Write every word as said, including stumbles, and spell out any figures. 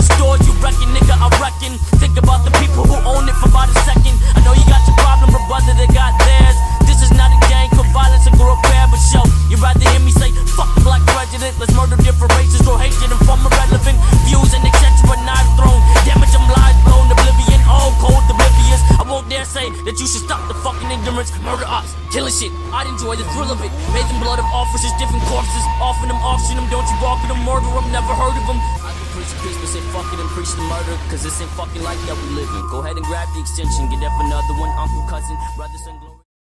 stores you reckon, nigga, I reckon. Think about the people who own it for about a second. I know you got your problem, but brother, they got theirs. This is not a gang, cause violence and grow up bad, but show. You'd rather hear me say, fuck the black president. Let's murder different races, grow hatred and form irrelevant views and et cetera, but not thrown. Damage them lies blown, oblivion, all cold, oblivious. I won't dare say that you should stop the fucking ignorance. Murder ops, killing shit, I'd enjoy the thrill of it. Raising blood of officers, different corpses, offering them, auction them. Don't you walk with them, murder them, never heard of them. I can preach the peace, but say fuck it and preach the murder, cause this ain't fucking life that we live in. Go ahead and grab the extension, get that for another one. Uncle, cousin, brother, son.